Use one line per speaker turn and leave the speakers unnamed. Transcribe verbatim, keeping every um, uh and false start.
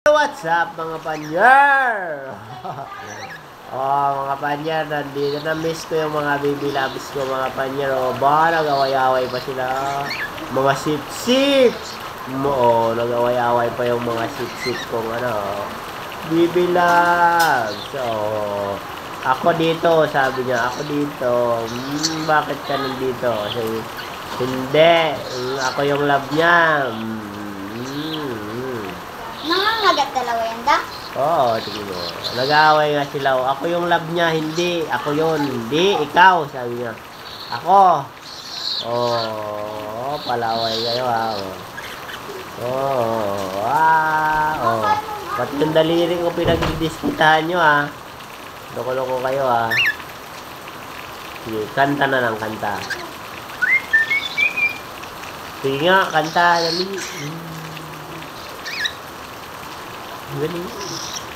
What's up mga panyer? Oh, mga panyer, nandito na miss ko yung mga baby labis ko mga panyer. Oh, ba, nag-away-away pa sila. Mga sip-sip. Oo, oh, nag-away-away pa yung mga sip-sip kong ano, baby labs. So, ako dito, sabi niya, ako dito. Hmm, bakit ka nandito? Kasi, hindi, ako yung love niya. Hmm.
Nangangagat dalawa yan, da?
Oo, tingin mo. Nag-aaway nga sila. Ako yung love niya, hindi. Ako yun. Hindi, ikaw, sabi niya. Ako. Oo, oh, palaway kayo ha. Oo, oh, ah, oh. Pati yung daliri ko pinagdidiskitahan nyo ha. Loko-loko kayo ha. Sige, kanta na lang, kanta. Sige nga, kanta. Dali. Galing.